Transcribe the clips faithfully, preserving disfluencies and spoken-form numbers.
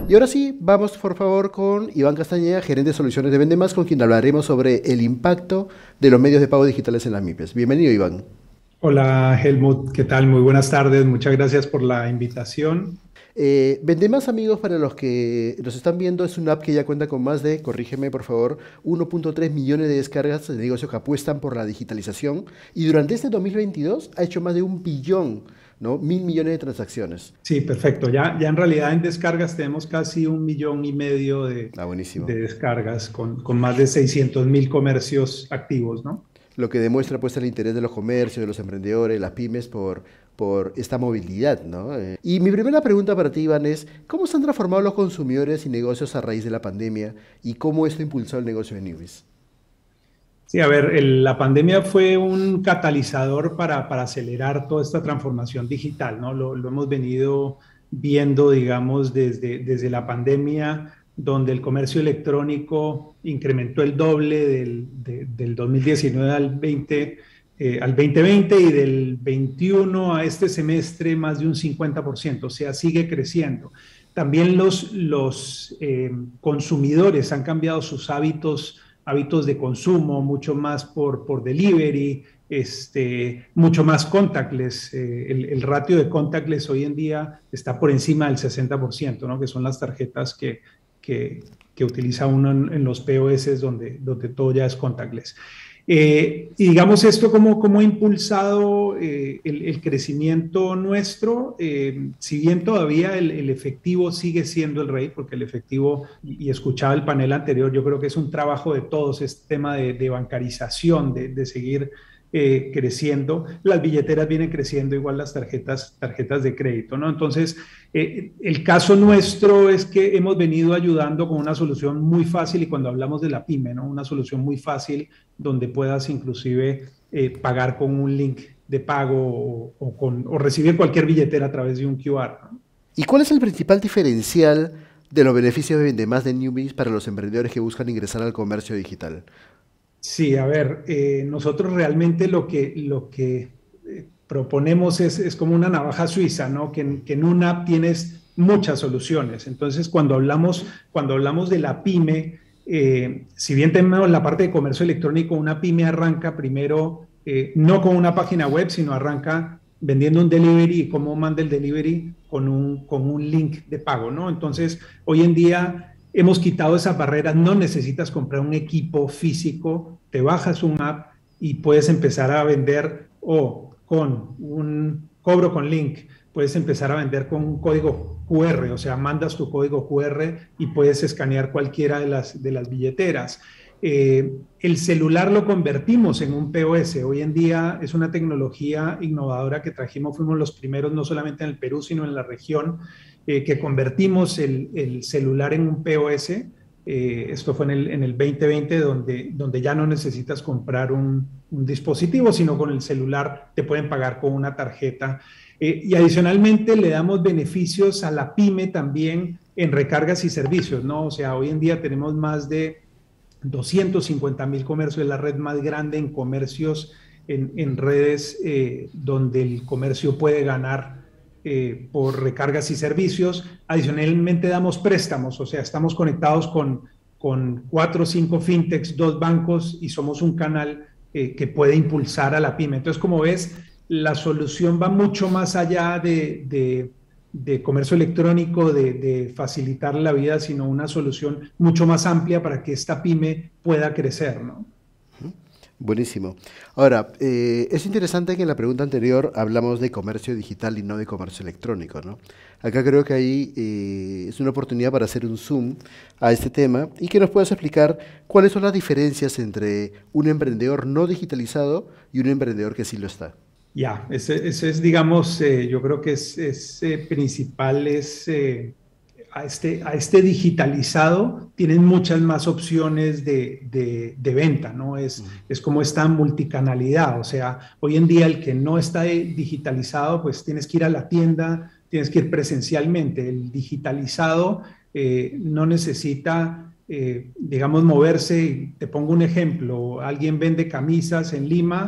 Y ahora sí, vamos por favor con Iván Castañeda, gerente de soluciones de Vendemás, con quien hablaremos sobre el impacto de los medios de pago digitales en las MIPYMES. Bienvenido, Iván. Hola Helmut, ¿qué tal? Muy buenas tardes, muchas gracias por la invitación. Eh, Vendemás, amigos, para los que nos están viendo, es una app que ya cuenta con más de, corrígeme por favor, uno punto tres millones de descargas de negocios que apuestan por la digitalización y durante este dos mil veintidós ha hecho más de un billón, ¿no? Mil millones de transacciones. Sí, perfecto. Ya, ya en realidad en descargas tenemos casi un millón y medio de, Ah, buenísimo. de descargas con, con más de seiscientos mil comercios activos, ¿no? Lo que demuestra pues el interés de los comercios, de los emprendedores, las pymes por, por esta movilidad, ¿no? Eh, y mi primera pregunta para ti, Iván, es ¿cómo se han transformado los consumidores y negocios a raíz de la pandemia y cómo esto impulsó el negocio de Newbies? Sí, a ver, el- la pandemia fue un catalizador para, para acelerar toda esta transformación digital, ¿no? Lo, lo hemos venido viendo, digamos, desde, desde la pandemia, donde el comercio electrónico incrementó el doble del, de- del dos mil diecinueve al veinte, eh, al dos mil veinte y del veintiuno a este semestre más de un cincuenta por ciento, o sea, sigue creciendo. También los, los eh, consumidores han cambiado sus hábitos hábitos de consumo, mucho más por, por delivery, este, mucho más contactless. Eh, el, el, ratio de contactless hoy en día está por encima del sesenta por ciento, ¿no? Que son las tarjetas que, que, que utiliza uno en, en, los P O S donde, donde todo ya es contactless. Eh, y digamos esto como, como ha impulsado eh, el, el, crecimiento nuestro, eh, si bien todavía el, el, efectivo sigue siendo el rey, porque el efectivo, y, y escuchaba el panel anterior, yo creo que es un trabajo de todos, este tema de, de bancarización, de, de seguir eh, creciendo, las billeteras vienen creciendo, igual las tarjetas, tarjetas de crédito, ¿no? Entonces, eh, el caso nuestro es que hemos venido ayudando con una solución muy fácil, y cuando hablamos de la pyme, ¿no? Una solución muy fácil donde puedas inclusive eh, pagar con un link de pago o, o, con, o recibir cualquier billetera a través de un Q R, ¿no? ¿Y cuál es el principal diferencial de los beneficios de Vendemás de Newbies para los emprendedores que buscan ingresar al comercio digital? Sí, a ver, eh, nosotros realmente lo que, lo que eh, proponemos es, es, como una navaja suiza, ¿no? Que en, que en una app tienes muchas soluciones. Entonces, cuando hablamos, cuando hablamos de la pyme, eh, si bien tenemos la parte de comercio electrónico, una pyme arranca primero eh, no con una página web, sino arranca vendiendo un delivery y cómo manda el delivery con un, con un link de pago, ¿no? Entonces, hoy en día hemos quitado esas barreras, no necesitas comprar un equipo físico, te bajas un app y puedes empezar a vender o con un cobro con link, puedes empezar a vender con un código Q R, o sea, mandas tu código Q R y puedes escanear cualquiera de las, de las billeteras. Eh, el celular lo convertimos en un P O S. Hoy en día es una tecnología innovadora que trajimos, fuimos los primeros no solamente en el Perú, sino en la región, eh, que convertimos el, el, celular en un P O S. Eh, esto fue en el, en el veinte veinte, donde, donde ya no necesitas comprar un, un, dispositivo, sino con el celular te pueden pagar con una tarjeta. Eh, y adicionalmente le damos beneficios a la pyme también en recargas y servicios, ¿no? O sea, hoy en día tenemos más de doscientos cincuenta mil comercios, es la red más grande en comercios, en, en redes eh, donde el comercio puede ganar eh, por recargas y servicios. Adicionalmente damos préstamos, o sea, estamos conectados con, con cuatro o cinco fintechs, dos bancos y somos un canal eh, que puede impulsar a la pyme. Entonces, como ves, la solución va mucho más allá de, de de comercio electrónico, de, de facilitar la vida, sino una solución mucho más amplia para que esta pyme pueda crecer, ¿no? Buenísimo. Ahora, eh, es interesante que en la pregunta anterior hablamos de comercio digital y no de comercio electrónico, ¿no? Acá creo que ahí eh, es una oportunidad para hacer un zoom a este tema y que nos puedas explicar cuáles son las diferencias entre un emprendedor no digitalizado y un emprendedor que sí lo está. Ya, ese, ese es, digamos, eh, yo creo que es, es eh, principal, es eh, a, este, a este digitalizado tienen muchas más opciones de, de, de venta, ¿no? Es, Ujú. es como esta multicanalidad, o sea, hoy en día el que no está digitalizado, pues tienes que ir a la tienda, tienes que ir presencialmente. El digitalizado eh, no necesita, eh, digamos, moverse. Te pongo un ejemplo, alguien vende camisas en Lima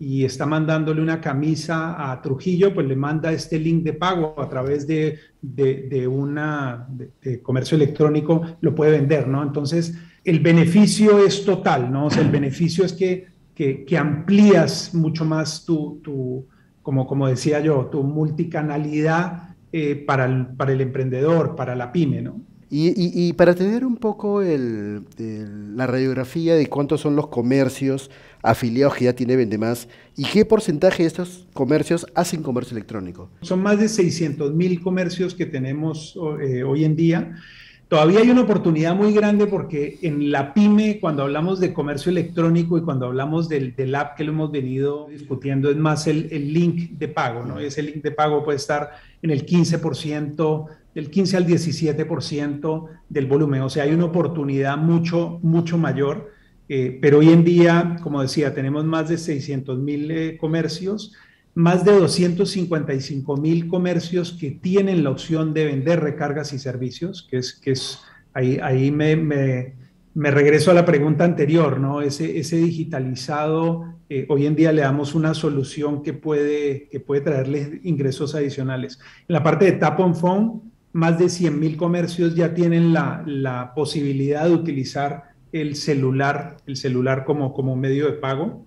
y está mandándole una camisa a Trujillo, pues le manda este link de pago a través de, de, de una de, de comercio electrónico, lo puede vender, ¿no? Entonces, el beneficio es total, ¿no? O sea, el beneficio es que, que, que amplías mucho más tu, tu como, como decía yo, tu multicanalidad eh, para, el, para el emprendedor, para la pyme, ¿no? Y, y- y para tener un poco el- el- la radiografía de cuántos son los comercios afiliados que ya tiene Vendemás y qué porcentaje de estos comercios hacen comercio electrónico. Son más de seiscientos mil comercios que tenemos eh, hoy en día. Todavía hay una oportunidad muy grande porque en la pyme, cuando hablamos de comercio electrónico y cuando hablamos del, del app que lo hemos venido discutiendo, es más el, el link de pago, ¿no? Ese link de pago puede estar en el quince por ciento, del quince al diecisiete por ciento del volumen. O sea, hay una oportunidad mucho, mucho mayor. Eh, pero hoy en día, como decía, tenemos más de seiscientos mil eh, comercios, más de doscientos cincuenta y cinco mil comercios que tienen la opción de vender recargas y servicios, que es, que es ahí, ahí me, me, me regreso a la pregunta anterior, ¿no? Ese, ese digitalizado, eh, hoy en día le damos una solución que puede, que puede traerles ingresos adicionales. En la parte de Tap on Phone, más de cien mil comercios ya tienen la, la posibilidad de utilizar el celular, el celular como, como medio de pago.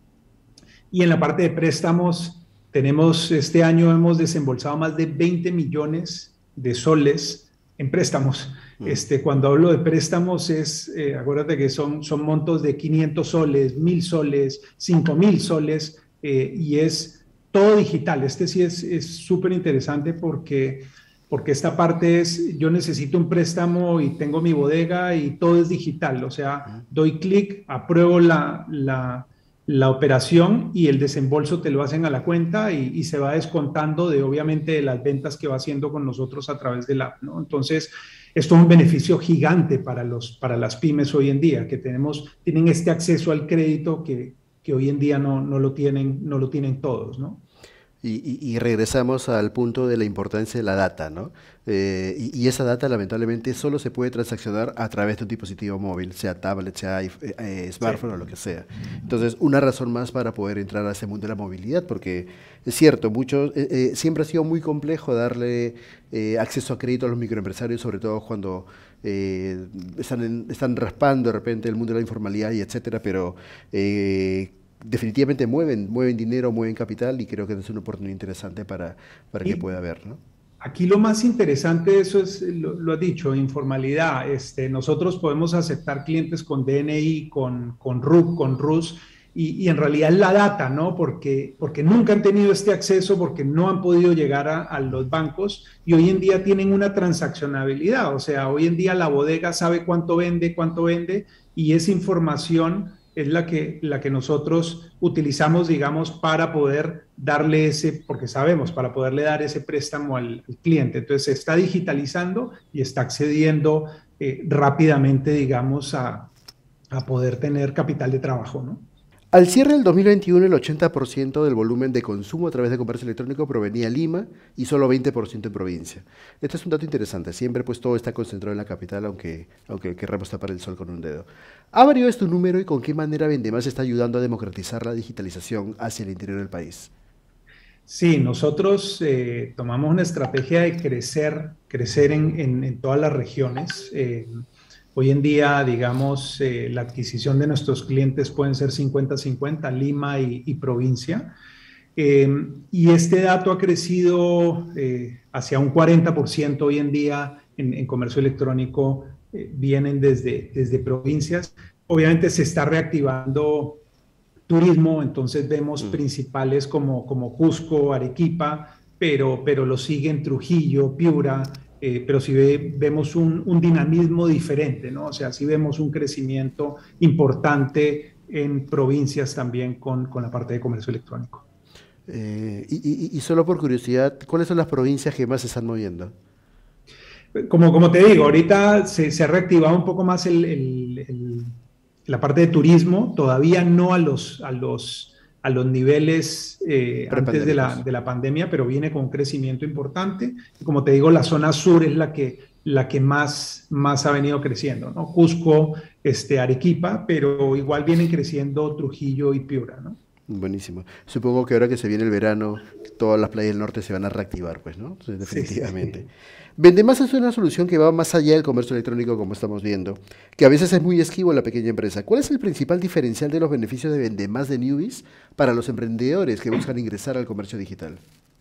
Y en la parte de préstamos, tenemos, este año hemos desembolsado más de veinte millones de soles en préstamos. Mm. Este, cuando hablo de préstamos es, eh, acuérdate que son, son montos de quinientos soles, mil soles, cinco mil soles, eh, y es todo digital. Este sí es súper interesante porque, porque esta parte es, yo necesito un préstamo y tengo mi bodega y todo es digital. O sea, doy clic, apruebo la, la la operación y el desembolso te lo hacen a la cuenta y, y se va descontando de obviamente de las ventas que va haciendo con nosotros a través del app, ¿no? Entonces, esto es un beneficio gigante para, los, para las pymes hoy en día, que tenemos, tienen este acceso al crédito que, que hoy en día no, no, lo tienen, no lo tienen todos, ¿no? Y, y- y regresamos al punto de la importancia de la data, ¿no? Eh, y, y esa data lamentablemente solo se puede transaccionar a través de un dispositivo móvil, sea tablet, sea iP- eh, eh, Sí. smartphone o lo que sea. Entonces, una razón más para poder entrar a ese mundo de la movilidad, porque es cierto, muchos, eh, eh, siempre ha sido muy complejo darle eh, acceso a crédito a los microempresarios, sobre todo cuando eh, están, en- están raspando de repente el mundo de la informalidad y etcétera, pero eh, definitivamente mueven, mueven dinero, mueven capital y creo que es una oportunidad interesante para, para que Y pueda haber, ¿no? aquí lo más interesante de eso es, lo, lo has dicho, informalidad. Este, nosotros podemos aceptar clientes con D N I, con, con R U C, con R U S, y, y en realidad es la data, ¿no? Porque, porque nunca han tenido este acceso, porque no han podido llegar a, a los bancos y hoy en día tienen una transaccionabilidad. O sea, hoy en día la bodega sabe cuánto vende, cuánto vende, y esa información es la que, la que nosotros utilizamos, digamos, para poder darle ese, porque sabemos, para poderle dar ese préstamo al, al cliente. Entonces, se está digitalizando y está accediendo eh, rápidamente, digamos, a, a poder tener capital de trabajo, ¿no? Al cierre del dos mil veintiuno, el ochenta por ciento del volumen de consumo a través de comercio electrónico provenía de Lima y solo veinte por ciento en provincia. Este es un dato interesante. Siempre pues todo está concentrado en la capital, aunque, aunque querramos tapar el sol con un dedo. ¿Ha variado este número y con qué manera Vendemás está ayudando a democratizar la digitalización hacia el interior del país? Sí, nosotros eh, tomamos una estrategia de crecer, crecer en, en- en todas las regiones. Eh, hoy en día, digamos, eh, la adquisición de nuestros clientes pueden ser cincuenta cincuenta, Lima y, y provincia. Eh, y este dato ha crecido eh, hacia un cuarenta por ciento hoy en día en, en comercio electrónico, eh, vienen desde, desde provincias. Obviamente se está reactivando turismo, entonces vemos Mm. principales como, como Cusco, Arequipa, pero, pero lo siguen Trujillo, Piura, eh, pero sí ve, vemos un, un dinamismo diferente, ¿no? O sea, sí vemos un crecimiento importante en provincias también con, con la parte de comercio electrónico. Eh, y, y- y solo por curiosidad, ¿cuáles son las provincias que más se están moviendo? Como, como te digo, ahorita se, se ha reactivado un poco más el, el, el, la parte de turismo, todavía no a los, a los, a los niveles eh, antes de la, Prepandémicos. de la pandemia, pero viene con un crecimiento importante. Y como te digo, la zona sur es la que, la que más, más ha venido creciendo, ¿no? Cusco, este, Arequipa, pero igual vienen creciendo Trujillo y Piura, ¿no? Buenísimo. Supongo que ahora que se viene el verano, todas las playas del norte se van a reactivar, pues, ¿no? Sí, Sí, sí, definitivamente. sí. Vendemás es una solución que va más allá del comercio electrónico, como estamos viendo, que a veces es muy esquivo en la pequeña empresa. ¿Cuál es el principal diferencial de los beneficios de Vendemás de Newbies para los emprendedores que buscan ingresar al comercio digital?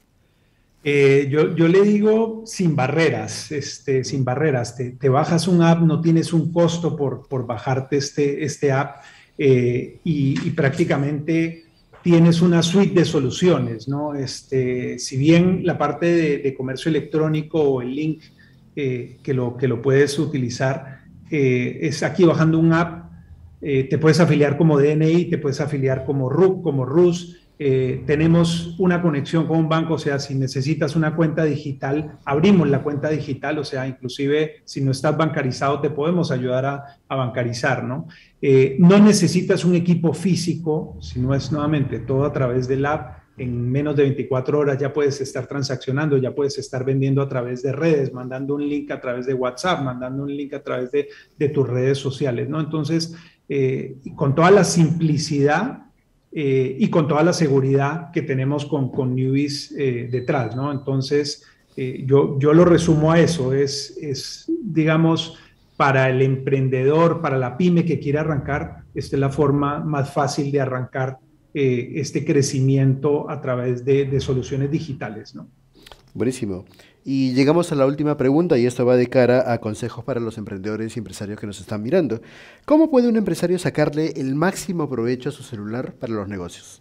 Eh, yo, yo le digo sin barreras, este, sin barreras. Te, te bajas un app, no tienes un costo por, por bajarte este, este app eh, y, y prácticamente tienes una suite de soluciones, ¿no? Este, si bien la parte de, de comercio electrónico o el link eh, que, lo, que lo puedes utilizar eh, es aquí bajando un app, eh, te puedes afiliar como D N I, te puedes afiliar como R U C, como R U S. Eh, tenemos una conexión con un banco, o sea, si necesitas una cuenta digital, abrimos la cuenta digital, o sea, inclusive si no estás bancarizado, te podemos ayudar a, a bancarizar, ¿no? Eh, no necesitas un equipo físico, sino es nuevamente todo a través del app. En menos de veinticuatro horas ya puedes estar transaccionando, ya puedes estar vendiendo a través de redes, mandando un link a través de WhatsApp, mandando un link a través de, de tus redes sociales, ¿no? Entonces, eh, con toda la simplicidad eh, y con toda la seguridad que tenemos con, con Newbies eh, detrás, ¿no? Entonces, eh, yo, yo lo resumo a eso, es, es, digamos, para el emprendedor, para la pyme que quiere arrancar, esta es la forma más fácil de arrancar eh, este crecimiento a través de, de soluciones digitales, ¿no? Buenísimo. Y llegamos a la última pregunta y esto va de cara a consejos para los emprendedores y empresarios que nos están mirando. ¿Cómo puede un empresario sacarle el máximo provecho a su celular para los negocios?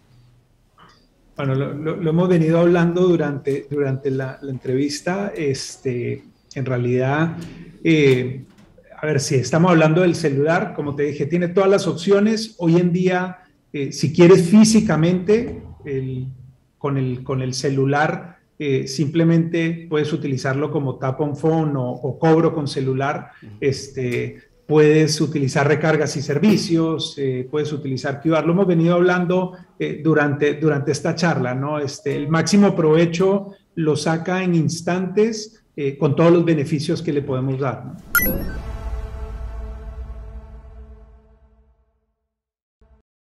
Bueno, lo, lo, lo hemos venido hablando durante, durante la, la entrevista. Este, en realidad, eh, a ver, si estamos hablando del celular, como te dije, tiene todas las opciones. Hoy en día, eh, si quieres físicamente, el, con, el, con el celular, eh, simplemente puedes utilizarlo como tap on phone o, o cobro con celular. Este, puedes utilizar recargas y servicios, eh, puedes utilizar Q R. Lo hemos venido hablando eh, durante, durante esta charla, ¿no? Este, el máximo provecho lo saca en instantes eh, con todos los beneficios que le podemos dar, ¿no?